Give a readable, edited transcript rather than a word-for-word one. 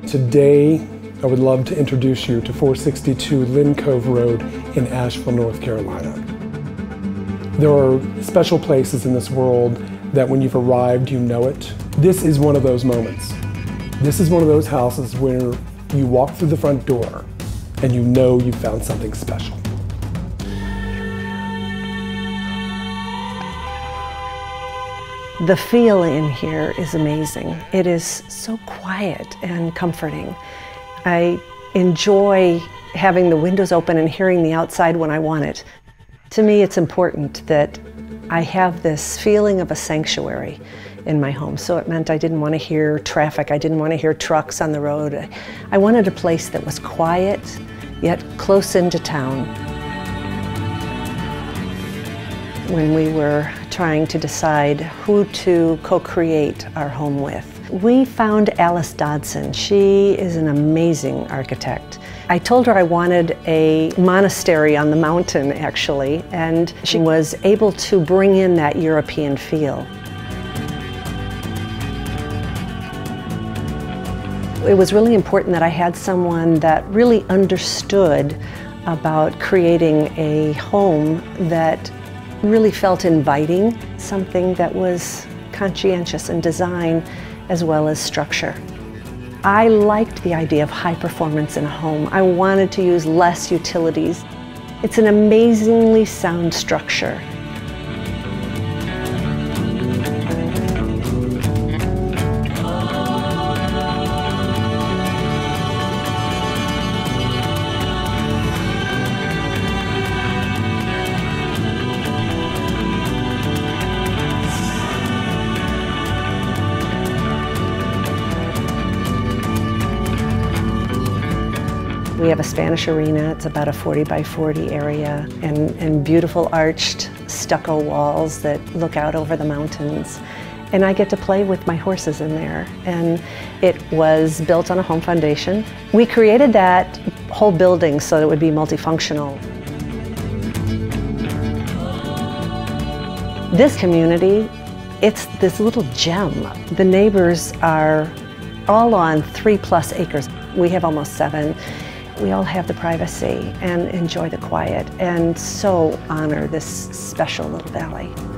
Today, I would love to introduce you to 462 Lynn Cove Road in Asheville, North Carolina. There are special places in this world that when you've arrived, you know it. This is one of those moments. This is one of those houses where you walk through the front door and you know you've found something special. The feel in here is amazing. It is so quiet and comforting. I enjoy having the windows open and hearing the outside when I want it. To me, it's important that I have this feeling of a sanctuary in my home. So it meant I didn't want to hear traffic. I didn't want to hear trucks on the road. I wanted a place that was quiet, yet close into town. When we were trying to decide who to co-create our home with, we found Alice Dodson. She is an amazing architect. I told her I wanted a monastery on the mountain, actually, and she was able to bring in that European feel. It was really important that I had someone that really understood about creating a home that really felt inviting, something that was conscientious in design as well as structure. I liked the idea of high performance in a home. I wanted to use less utilities. It's an amazingly sound structure. We have a Spanish arena. It's about a 40 by 40 area and beautiful arched stucco walls that look out over the mountains. And I get to play with my horses in there. And it was built on a home foundation. We created that whole building so that it would be multifunctional. This community, it's this little gem. The neighbors are all on 3+ acres. We have almost 7. We all have the privacy and enjoy the quiet and so honor this special little valley.